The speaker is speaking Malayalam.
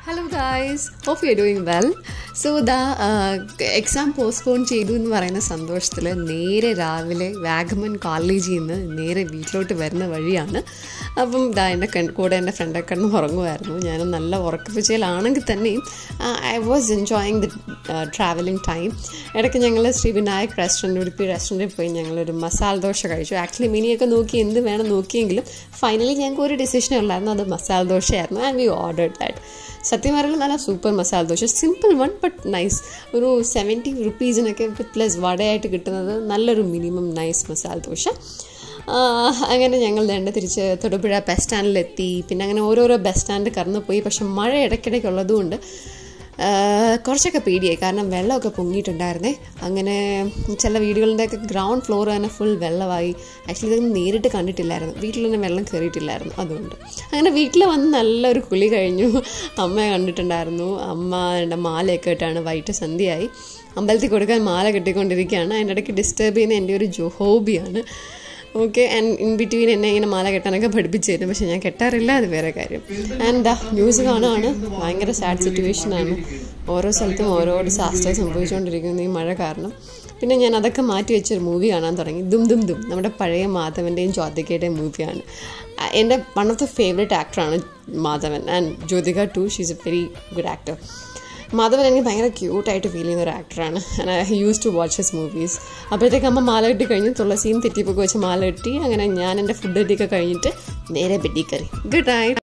Hello guys, hope you're doing well. So the exam postponed ചെയ്തു എന്ന് പറയുന്ന സന്തോഷത്തിൽ നേരെ രാവിലെ വാഗമൺ കോളേജിൽ നിന്ന് നേരെ വീട്ടിലോട്ട് വരുന്ന വഴിയാണ്. അപ്പം എൻ്റെ കൂടെ എൻ്റെ ഫ്രണ്ടൊക്കെ കിടന്ന് ഉറങ്ങുമായിരുന്നു. ഞാൻ നല്ല ഉറക്കപ്പിച്ചയിലാണെങ്കിൽ തന്നെയും I was enjoying the travelling time. ഇടയ്ക്ക് ഞങ്ങൾ ശ്രീ വിനായക് റെസ്റ്റോറൻറ്റ് ഉടുപ്പി റെസ്റ്റോറൻറ്റിൽ പോയി ഞങ്ങളൊരു മസാല ദോശ കഴിച്ചു. ആക്ച്വലി മിനിയൊക്കെ നോക്കി എന്ത് വേണം നോക്കിയെങ്കിലും ഫൈനലി ഞങ്ങൾക്ക് ഒരു ഡിസിഷൻ ഉള്ളായിരുന്നു, അത് മസാല ദോശയായിരുന്നു. And we ordered that. സത്യം പറഞ്ഞാൽ നല്ല super masala dosa, simple one but nice. ഒരു 70 rupeesനൊക്കെ പ്ലസ് വടയായിട്ട് കിട്ടുന്നത് നല്ലൊരു മിനിമം നൈസ് മസാല ദോശ. അങ്ങനെ ഞങ്ങൾ തിരിച്ച് തൊടുപുഴ ബസ് സ്റ്റാൻഡിലെത്തി. പിന്നെ അങ്ങനെ ഓരോരോ ബസ് സ്റ്റാൻഡ് കടന്നു പോയി. പക്ഷെ മഴ ഇടയ്ക്കിടയ്ക്കുള്ളതുകൊണ്ട് കുറച്ചൊക്കെ പേടിയായി, കാരണം വെള്ളമൊക്കെ പൊങ്ങിയിട്ടുണ്ടായിരുന്നേ. അങ്ങനെ ചില വീടുകളുടെയൊക്കെ ഗ്രൗണ്ട് ഫ്ലോർ തന്നെ ഫുൾ വെള്ളമായി. ആക്ച്വലി ഇതൊന്നും നേരിട്ട് കണ്ടിട്ടില്ലായിരുന്നു, വീട്ടിൽ തന്നെ വെള്ളം കയറിയിട്ടില്ലായിരുന്നു. അതുകൊണ്ട് അങ്ങനെ വീട്ടിൽ വന്ന് നല്ലൊരു കുളി കഴിഞ്ഞു. അമ്മയെ കണ്ടിട്ടുണ്ടായിരുന്നു. അമ്മ എൻ്റെ മാലയൊക്കെ ഇട്ടാണ്, വൈകിട്ട് സന്ധ്യയായി. അമ്പലത്തിൽ കൊടുക്കാൻ മാല കെട്ടിക്കൊണ്ടിരിക്കുകയാണ്. അതിൻ്റെ ഇടയ്ക്ക് ഡിസ്റ്റർബ് ചെയ്യുന്ന എൻ്റെ ഒരു ഹോബിയാണ്. ഓക്കെ, ആൻഡ് ഇൻ ബിറ്റ്വീൻ എന്നെ ഇങ്ങനെ മാല കെട്ടാനൊക്കെ പഠിപ്പിച്ചു തരും, പക്ഷെ ഞാൻ കെട്ടാറില്ല, അത് വേറെ കാര്യം. ആൻഡ് ന്യൂസ് കാണുകയാണ്, ഭയങ്കര സാഡ് സിറ്റുവേഷനാണ്. ഓരോ സ്ഥലത്തും ഓരോ ഡിസാസ്റ്റർ സംഭവിച്ചുകൊണ്ടിരിക്കുന്നു ഈ മഴ കാരണം. പിന്നെ ഞാൻ അതൊക്കെ മാറ്റി വെച്ചൊരു മൂവി കാണാൻ തുടങ്ങി. ദും ദും ദും, നമ്മുടെ പഴയ മാധവൻ്റെയും ജ്യോതികയുടെയും മൂവിയാണ്. എൻ്റെ വൺ ഓഫ് ദ ഫേവറേറ്റ് ആക്ടറാണ് Madhavan, and Jyothika too, she is a very good actor. Madhavan എനിക്ക് ഭയങ്കര ക്യൂട്ടായിട്ട് ഫീൽ ചെയ്യുന്ന ഒരു ആക്ടറാണ്. And I use to watch his movies. അപ്പോഴത്തേക്ക് അമ്മ മാല കെട്ടി കഴിഞ്ഞ് തുളസിയും തെറ്റിപ്പൊക്കെ വെച്ച് മാല കെട്ടി. അങ്ങനെ ഞാൻ എൻ്റെ ഫുഡ് കെട്ടിയൊക്കെ കഴിഞ്ഞിട്ട് നേരെ ബെഡിൽ കയറി. Good night.